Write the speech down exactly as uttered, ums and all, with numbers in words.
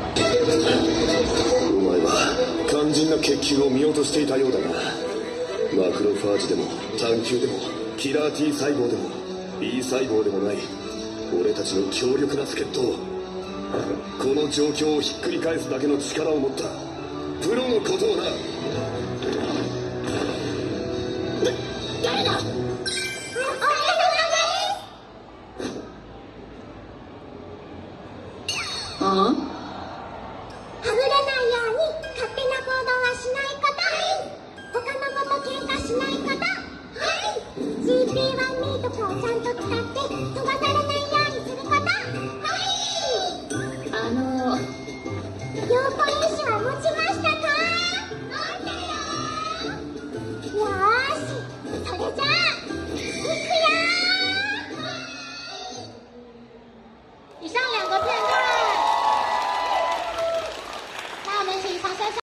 お前は肝心な血球を見落としていたようだな。マクロファージでも単球でもキラー T 細胞でも B 細胞でもない俺たちの強力な助っ人、この状況をひっくり返すだけの力を持ったプロのことをな。 誰だ。ああ、はぐれないように勝手な行動はしないこと。他の子と喧嘩しないこと。はい。ジーピーワン ミートコをちゃんと使って飛ばされないようにすること。はい。あの陽子因子は持ちましたか。持ったよ。よーし、それじゃあいくよー。以上两个片段。那我们请长生。